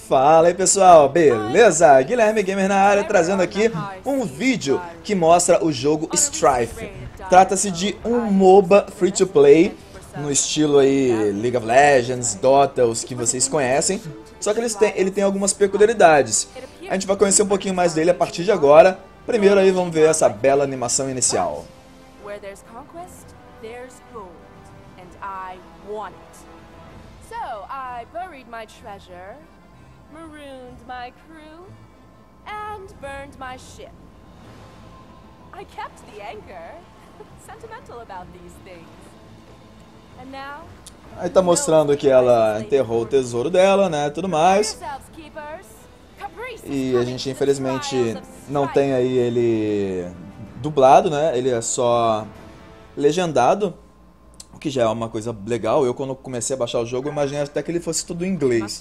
Fala aí pessoal, beleza? Guilherme Gamer na área, trazendo aqui um vídeo que mostra o jogo Strife. Trata-se de um MOBA free to play, no estilo aí League of Legends, Dota, os que vocês conhecem. Só que ele tem algumas peculiaridades. A gente vai conhecer um pouquinho mais dele a partir de agora. Primeiro aí vamos ver essa bela animação inicial. Where there's conquest, there's gold, and I want it. So I buried my treasure, marooned my crew, and burned my ship. I kept the anchor. Sentimental about these things. And now, Aí tá mostrando que ela enterrou o tesouro dela, né, tudo mais. E a gente infelizmente não tem aí ele dublado, né? Ele é só legendado, o que já é uma coisa legal. Eu quando comecei a baixar o jogo, eu imaginei até que ele fosse tudo em inglês.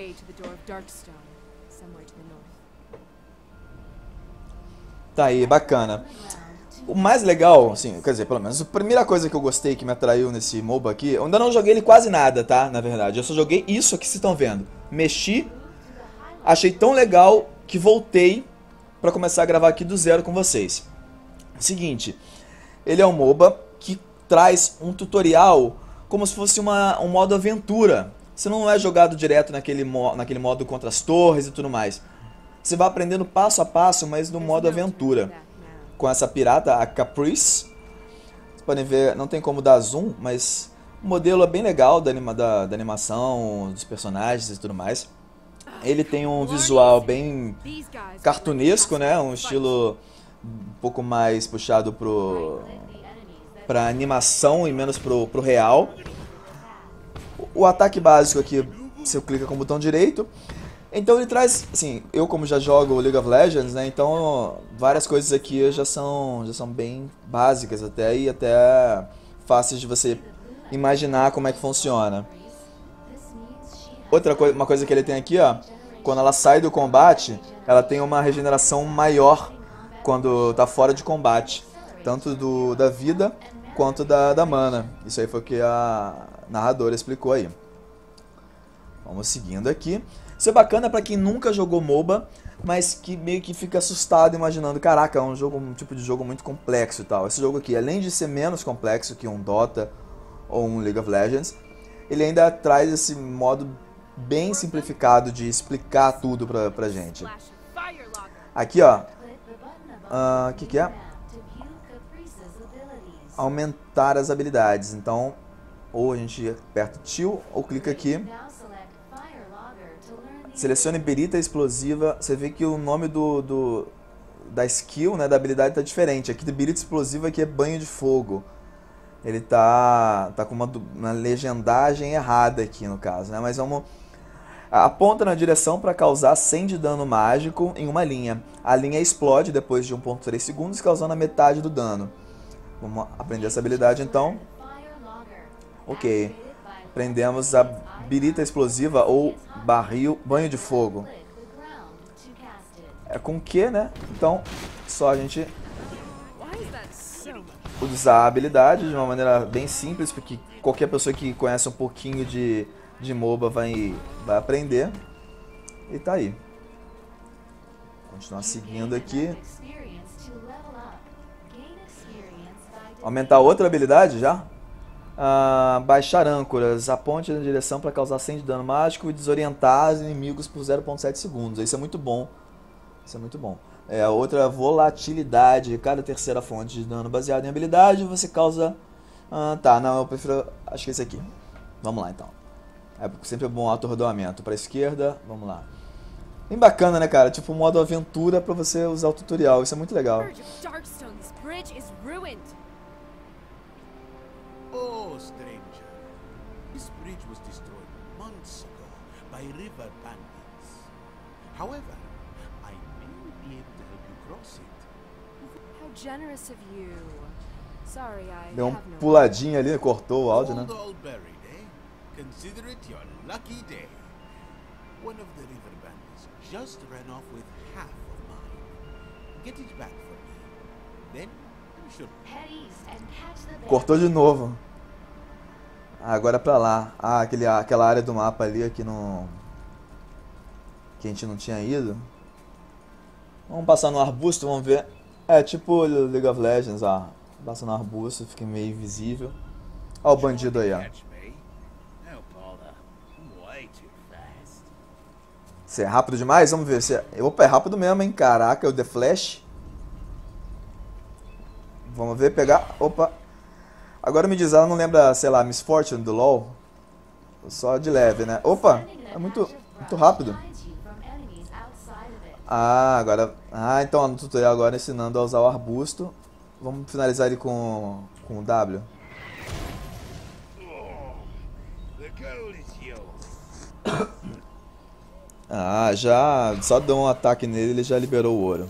Tá aí, bacana. O mais legal, assim, quer dizer, pelo menos a primeira coisa que eu gostei, que me atraiu nesse MOBA aqui, eu ainda não joguei ele quase nada, tá? Na verdade, eu só joguei isso aqui que vocês estão vendo. Mexi, achei tão legal que voltei pra começar a gravar aqui do zero com vocês. Seguinte, ele é um MOBA que traz um tutorial como se fosse um modo aventura. Você não é jogado direto naquele modo contra as torres e tudo mais. Você vai aprendendo passo a passo, mas no modo aventura. Com essa pirata, a Caprice. Vocês podem ver, não tem como dar zoom, mas o modelo é bem legal da animação, dos personagens e tudo mais. Ele tem um visual bem cartunesco, né? Um estilo um pouco mais puxado pra animação e menos pro real. O ataque básico aqui, você clica com o botão direito. Então ele traz, assim, eu como já jogo League of Legends, né, então várias coisas aqui já são bem básicas até, e até fáceis de você imaginar como é que funciona. Uma coisa que ele tem aqui, ó, quando ela sai do combate, ela tem uma regeneração maior quando tá fora de combate, tanto da vida quanto da mana. Isso aí foi o que a narradora explicou aí. Vamos seguindo aqui. Isso é bacana pra quem nunca jogou MOBA, mas que meio que fica assustado imaginando, caraca, é um tipo de jogo muito complexo e tal. Esse jogo aqui, além de ser menos complexo que um Dota ou um League of Legends, ele ainda traz esse modo bem simplificado de explicar tudo pra gente. Aqui, ó, o que é? Aumentar as habilidades. Então, ou a gente aperta o T ou clica aqui. Selecione Birita Explosiva. Você vê que o nome da skill, né, da habilidade tá diferente. Aqui de Birita Explosiva aqui é Banho de Fogo. Ele tá com uma legendagem errada aqui no caso, né? Mas vamos... Aponta na direção para causar 100 de dano mágico em uma linha. A linha explode depois de 1.3 segundos, causando a metade do dano. Vamos aprender essa habilidade então. Ok. Aprendemos a Birita Explosiva ou Banho de Fogo. É com Q, né? Então, só a gente usar a habilidade de uma maneira bem simples, porque qualquer pessoa que conhece um pouquinho de MOBA vai aprender. E tá aí. Continuar seguindo aqui. Aumentar outra habilidade já? Baixar âncoras, aponte na direção para causar 100 de dano mágico e desorientar os inimigos por 0.7 segundos. Isso é muito bom. Isso é muito bom. Outra, volatilidade. Cada terceira fonte de dano baseado em habilidade você causa... tá, não, eu prefiro... acho que esse aqui. Vamos lá então. É sempre bom atordoamento. Para a esquerda, vamos lá. Bem bacana, né, cara? Tipo um modo aventura para você usar o tutorial. Isso é muito legal. Oh, stranger, this bridge was destroyed months ago by river bandits. However, I may be able to help you cross it. How generous of you. Sorry, I Deu have uma no... puladinha ali, cortou o áudio, né? All buried, eh? Consider it your lucky day. One of the river bandits just ran off with half of mine. Get it back for me. Then I'm sure. Cortou de novo. Agora pra lá. Aquela área do mapa ali aqui no... que a gente não tinha ido. Vamos passar no arbusto, vamos ver. É tipo League of Legends, ó. Passa no arbusto, fica meio invisível. Ó o bandido aí, ó. Você é rápido demais? Vamos ver se é... Opa, é rápido mesmo, hein? Caraca, é o The Flash. Vamos ver, pegar... Opa. Agora me diz, ela não lembra, sei lá, Miss Fortune do LoL? Só de leve, né? Opa, é muito rápido. Ah, agora... Ah, então no tutorial agora ensinando a usar o arbusto. Vamos finalizar ele com o W. Ah, já... Só deu um ataque nele, ele já liberou o ouro.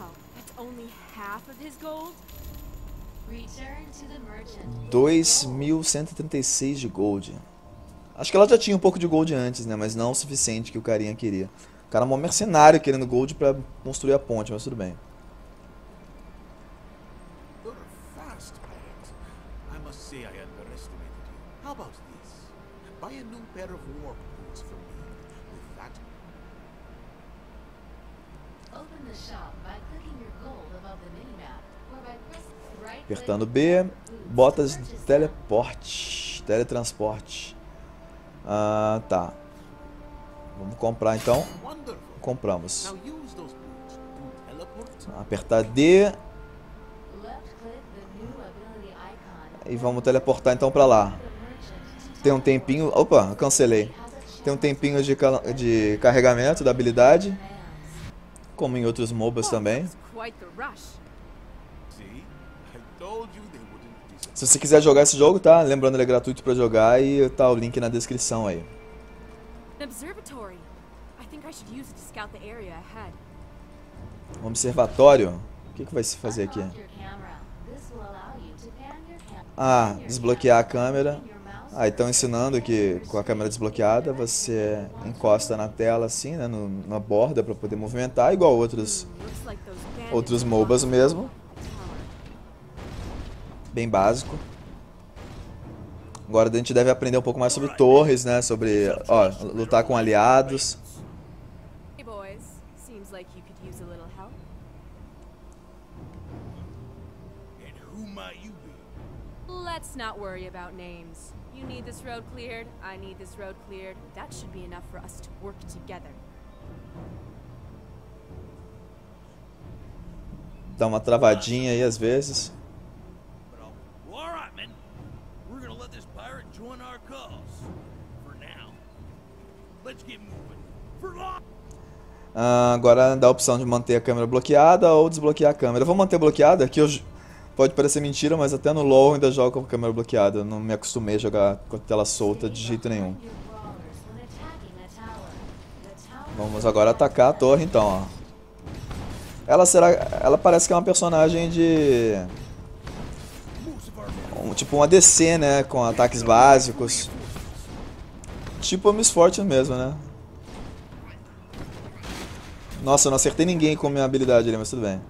2.136 de gold. Acho que ela já tinha um pouco de gold antes, né? Mas não o suficiente que o carinha queria. O cara é um mercenário querendo gold pra construir a ponte, mas tudo bem. Apertando B, botas de teleporte, teletransporte. Ah, tá. Vamos comprar então. Compramos. Apertar D. E vamos teleportar então pra lá. Tem um tempinho... Opa, cancelei. Tem um tempinho de carregamento da habilidade. Como em outros MOBAs também. Se você quiser jogar esse jogo, tá? Lembrando, ele é gratuito pra jogar e tá o link na descrição aí. Um observatório? O que vai se fazer aqui? Ah, desbloquear a câmera. Ah, estão ensinando que com a câmera desbloqueada você encosta na tela assim, né, na borda para poder movimentar, igual outros MOBAs mesmo. Bem básico. Agora a gente deve aprender um pouco mais sobre torres, né, sobre, ó, lutar com aliados. Let's not worry about names. You need this road cleared, I need this road cleared. That should be enough for us to work together. Dá uma travadinha aí às vezes. Agora dá a opção de manter a câmera bloqueada ou desbloquear a câmera. Eu vou manter bloqueada, que pode parecer mentira, mas até no LoL eu ainda jogo com a câmera bloqueada. Eu não me acostumei a jogar com a tela solta de jeito nenhum. Vamos agora atacar a torre então, ó. Ela parece que é uma personagem de... tipo um ADC, né? Com ataques básicos. Tipo a Miss Fortune mesmo, né? Nossa, eu não acertei ninguém com minha habilidade ali, mas tudo bem.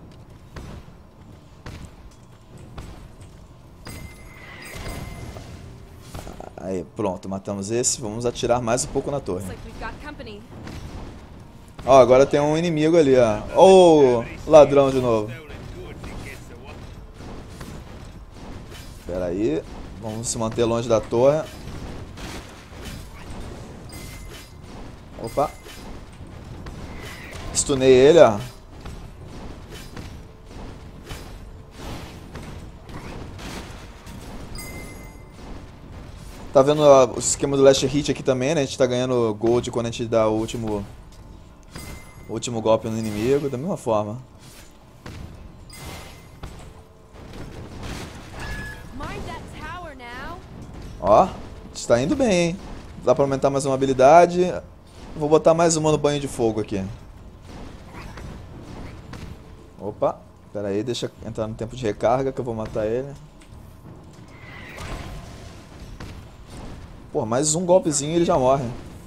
Aí, pronto, matamos esse. Vamos atirar mais um pouco na torre. Ó, agora tem um inimigo ali, ó. Oh, ladrão de novo. Espera aí. Vamos se manter longe da torre. Opa. Stunei ele, ó. Tá vendo o esquema do Last Hit aqui também, né? A gente tá ganhando gold quando a gente dá o último golpe no inimigo, da mesma forma. Ó, está indo bem, hein? Dá pra aumentar mais uma habilidade. Vou botar mais uma no banho de fogo aqui. Opa, pera aí, deixa entrar no tempo de recarga que eu vou matar ele. Pô, mais um golpezinho e ele já morre.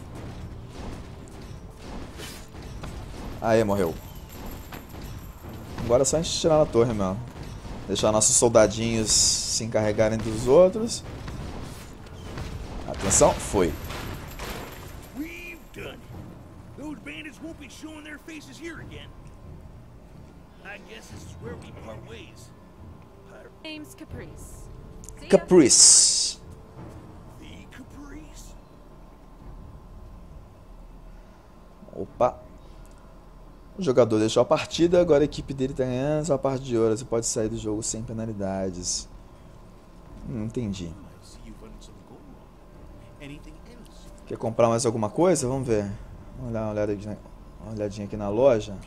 Aí, morreu. Agora é só a gente tirar na torre mesmo. Deixar nossos soldadinhos se encarregarem dos outros. Atenção, foi. Those bandits won't be showing their faces here again. I guess this is where we part ways. Name's Caprice. See ya. Caprice. The Caprice. Opa. O jogador deixou a partida, agora a equipe dele tá ganhando sua parte de ouro. Você pode sair do jogo sem penalidades. Entendi. I see you've earned some gold. Anything else? Quer comprar mais alguma coisa? Vamos ver. Vamos dar uma olhadinha aqui na loja.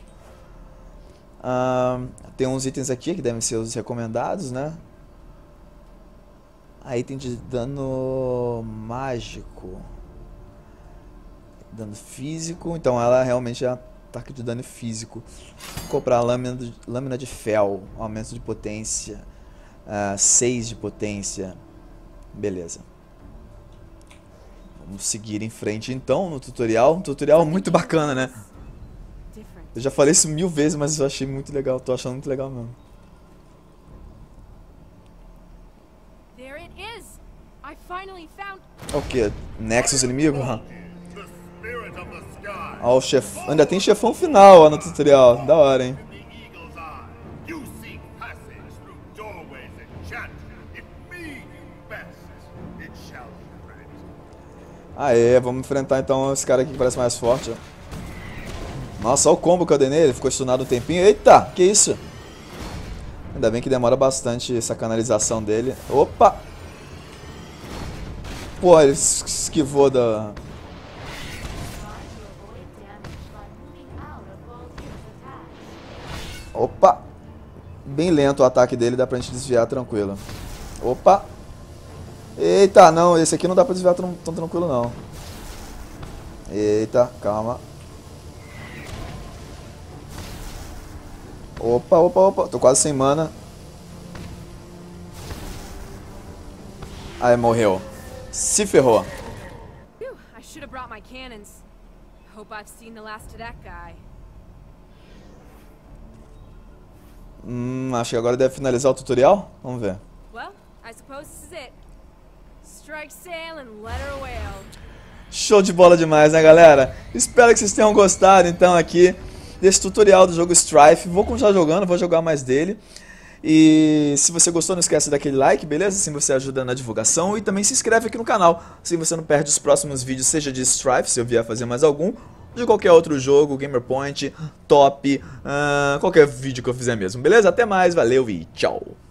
Tem uns itens aqui que devem ser os recomendados, né? A item de dano mágico. Dano físico. Então ela realmente é ataque de dano físico. Vou comprar lâmina de fel. Aumento de potência. 6 de potência. Beleza. Vamos seguir em frente então no tutorial. Um tutorial muito bacana, né? Different. Eu já falei isso 1000 vezes, mas eu achei muito legal. Tô achando muito legal mesmo. There it is. I finally found. O que? Nexus inimigo? The spirit of the sky. Ó, o chefão. Ainda tem chefão final ó, no tutorial. Da hora, hein? In the eagle's eye, you seek passage through doorways enchanted. If me you best, it shall be granted. Aê, vamos enfrentar então esse cara aqui que parece mais forte. Ó. Nossa, olha o combo que eu dei nele. Ficou stunado um tempinho. Eita, que isso? Ainda bem que demora bastante essa canalização dele. Opa! Pô, ele esquivou da... Opa! Bem lento o ataque dele, dá pra gente desviar tranquilo. Opa! Eita, não, esse aqui não dá pra desviar tão tranquilo não. Eita, calma. Opa, opa, opa, tô quase sem mana. Aí, morreu. Se ferrou. Phew, I should have brought my cannons. Hope I've seen the last of that guy. Acho que agora deve finalizar o tutorial. Vamos ver. Well, I suppose this is it. Strike sail and let her whale. Show de bola demais, né, galera? Espero que vocês tenham gostado, então, aqui desse tutorial do jogo Strife. Vou continuar jogando, vou jogar mais dele. E se você gostou, não esquece daquele like, beleza? Assim você ajuda na divulgação. E também se inscreve aqui no canal, assim você não perde os próximos vídeos, seja de Strife, se eu vier fazer mais algum, de qualquer outro jogo, Gamerpoint, Top, qualquer vídeo que eu fizer mesmo, beleza? Até mais, valeu e tchau!